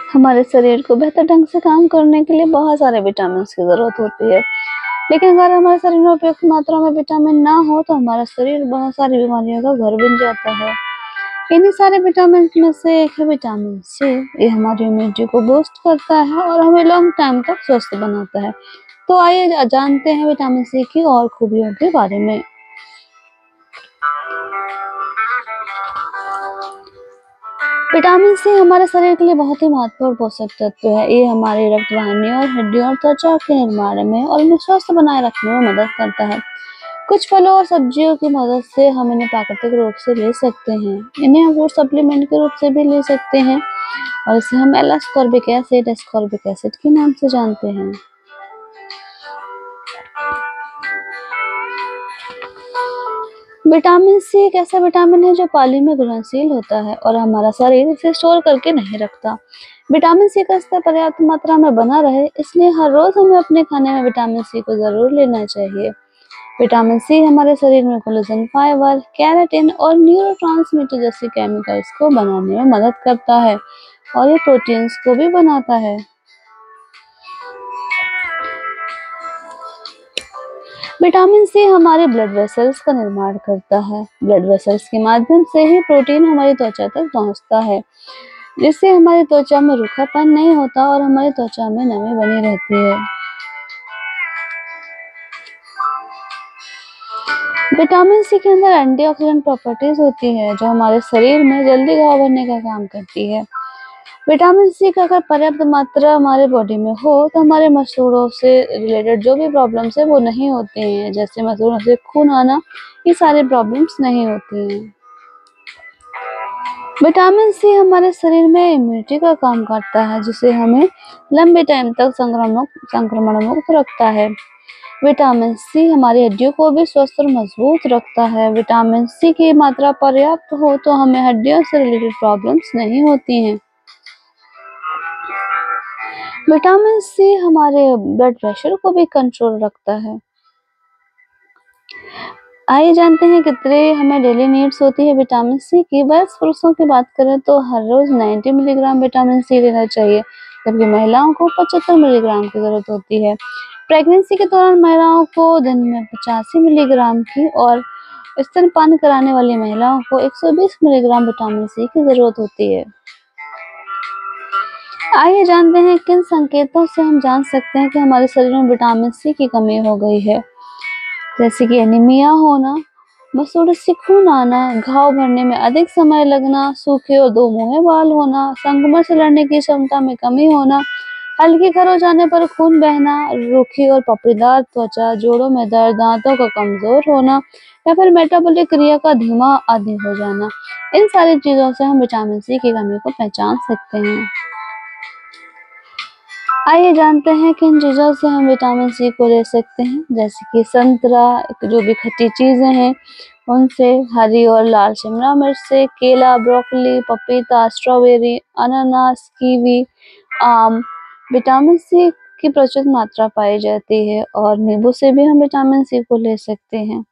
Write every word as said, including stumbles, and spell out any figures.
हमारे शरीर को बेहतर ढंग से काम करने के लिए बहुत सारे विटामिन की ज़रूरत होती है। लेकिन अगर हमारे शरीर में उपयुक्त मात्रा में विटामिन ना हो तो हमारा शरीर बहुत सारी बीमारियों का घर बन जाता है। इन्हीं सारे विटामिन में से एक है विटामिन सी। ये हमारी इम्यूनिटी को बूस्ट करता है और हमें लॉन्ग टाइम तक स्वस्थ बनाता है। तो आइए जानते हैं विटामिन सी की और खूबियों के बारे में। विटामिन सी हमारे शरीर के लिए बहुत ही महत्वपूर्ण पोषक तत्व है। ये हमारी रक्त वाहिनी और हड्डियों और त्वचा के निर्माण में और उन्हें स्वस्थ बनाए रखने में मदद करता है। कुछ फलों और सब्जियों की मदद से हम इन्हें प्राकृतिक रूप से ले सकते हैं। इन्हें हम फूड सप्लीमेंट के रूप से भी ले सकते हैं और इसे हम L ascorbic acid ascorbic acid के नाम से जानते हैं। विटामिन सी एक ऐसा विटामिन है जो पानी में घुलनशील होता है और हमारा शरीर इसे स्टोर करके नहीं रखता। विटामिन सी का स्तर पर्याप्त मात्रा में बना रहे, इसलिए हर रोज हमें अपने खाने में विटामिन सी को जरूर लेना चाहिए। विटामिन सी हमारे शरीर में कोलेजन, फाइबर, केराटिन और न्यूरोट्रांसमीटर जैसे केमिकल्स को बनाने में मदद करता है और ये प्रोटीन्स को भी बनाता है। विटामिन सी हमारे ब्लड वेसल्स का निर्माण करता है। ब्लड वेसल्स के माध्यम से ही प्रोटीन हमारी त्वचा तक पहुंचता है, जिससे हमारी त्वचा में रूखापन नहीं होता और हमारी त्वचा में नमी बनी रहती है। विटामिन सी के अंदर एंटीऑक्सीडेंट प्रॉपर्टीज होती है जो हमारे शरीर में जल्दी घाव भरने का काम करती है। विटामिन सी का अगर पर्याप्त मात्रा हमारे बॉडी में हो तो हमारे मसूड़ों से रिलेटेड जो भी प्रॉब्लम्स है वो नहीं होते हैं, जैसे मसूड़ों से खून आना, ये सारे प्रॉब्लम्स नहीं होती हैं। विटामिन सी हमारे शरीर में इम्यूनिटी का काम करता है, जिसे हमें लंबे टाइम तक संक्रमण संक्रमण मुक्त रखता है। विटामिन सी हमारी हड्डियों को भी स्वस्थ और मजबूत रखता है। विटामिन सी की मात्रा पर्याप्त हो तो हमें हड्डियों से रिलेटेड प्रॉब्लम्स नहीं होती हैं। विटामिन सी हमारे ब्लड प्रेशर को भी कंट्रोल रखता है। आइए जानते हैं कितने हमें डेली नीड्स होती है विटामिन सी की। वयस्क पुरुषों की बात करें तो हर रोज नब्बे मिलीग्राम विटामिन सी लेना चाहिए, जबकि महिलाओं को पचहत्तर मिलीग्राम की जरूरत होती है। प्रेगनेंसी के दौरान महिलाओं को दिन में पचासी मिलीग्राम की और स्तनपान कराने वाली महिलाओं को एक सौ बीस मिलीग्राम विटामिन सी की जरूरत होती है। आइए जानते हैं किन संकेतों से हम जान सकते हैं कि हमारे शरीर में विटामिन सी की कमी हो गई है, जैसे कि एनीमिया होना, मसूड़ों से खून आना, घाव भरने में अधिक समय लगना, सूखे और दो मुंहे बाल होना, संक्रमण से लड़ने की क्षमता में कमी होना, हल्की खर हो जाने पर खून बहना, रूखी और पपड़ीदार त्वचा, जोड़ों में दर्द, दांतों का कमजोर होना या फिर मेटाबॉलिक क्रिया का धीमा आदि हो जाना। इन सारी चीजों से हम विटामिन सी की कमी को पहचान सकते हैं। आइए जानते हैं किन चीज़ों से हम विटामिन सी को ले सकते हैं, जैसे कि संतरा, जो भी खट्टी चीज़ें हैं उनसे, हरी और लाल शिमला मिर्च से, केला, ब्रोकली, पपीता, स्ट्रॉबेरी, अनानास, कीवी, आम। विटामिन सी की प्रचुर मात्रा पाई जाती है और नींबू से भी हम विटामिन सी को ले सकते हैं।